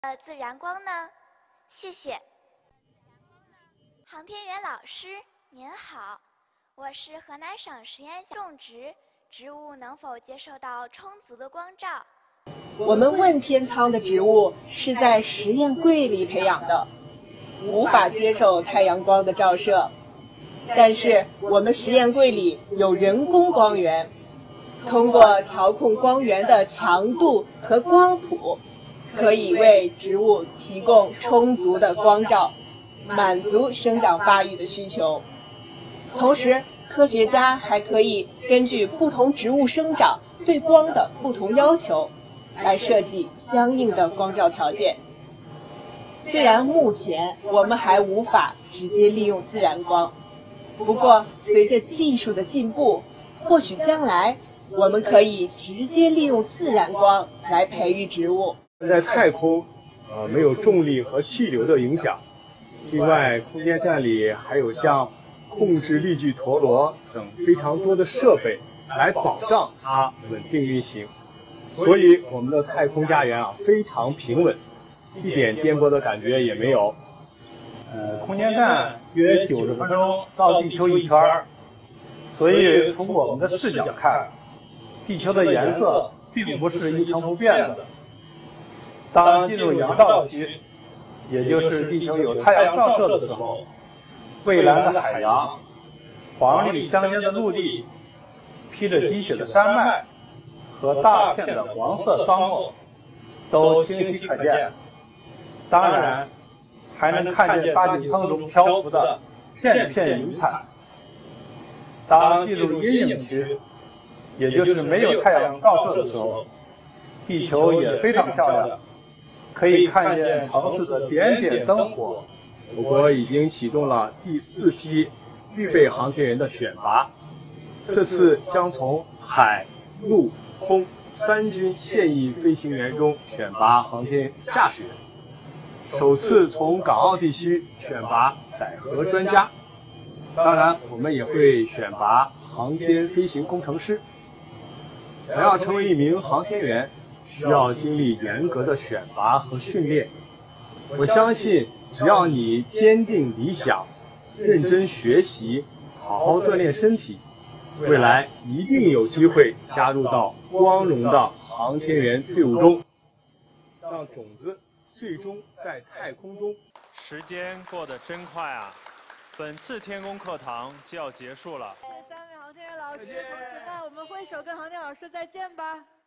自然光呢？谢谢。航天员老师您好，我是河南省实验种植植物能否接受到充足的光照？ 我们问天仓的植物是在实验柜里培养的，无法接受太阳光的照射。但是我们实验柜里有人工光源，通过调控光源的强度和光谱，可以为植物提供充足的光照，满足生长发育的需求。同时，科学家还可以根据不同植物生长对光的不同要求，来设计相应的光照条件。虽然目前我们还无法直接利用自然光，不过随着技术的进步，或许将来我们可以直接利用自然光来培育植物。 在太空，没有重力和气流的影响。另外，空间站里还有像控制力矩陀螺等非常多的设备来保障它稳定运行。所以我们的太空家园非常平稳，一点颠簸的感觉也没有。 空间站约90分钟绕地球一圈，所以从我们的视角看，地球的颜色并不是一成不变的。当进入阳照期，也就是地球有太阳照射的时候，蔚蓝的海洋、黄绿相间的陆地、披着积雪的山脉和大片的黄色沙漠都清晰可见。当然，还能看见大气层中漂浮的片片云彩。当进入阴影期，也就是没有太阳照射的时候，地球也非常漂亮，可以看见城市的点点灯火。 我国已经启动了第4批预备航天员的选拔，这次将从海、陆、空3军现役飞行员中选拔航天驾驶员。首次从港澳地区选拔载荷专家，当然我们也会选拔航天飞行工程师。想要成为一名航天员，需要经历严格的选拔和训练。我相信，只要你坚定理想，认真学习，好好锻炼身体，未来一定有机会加入到光荣的航天员队伍中，让种子最终在太空中。 时间过得真快啊！本次天宫课堂就要结束了。 谢谢3位航天员老师，同学们，我们挥手跟航天老师再见吧。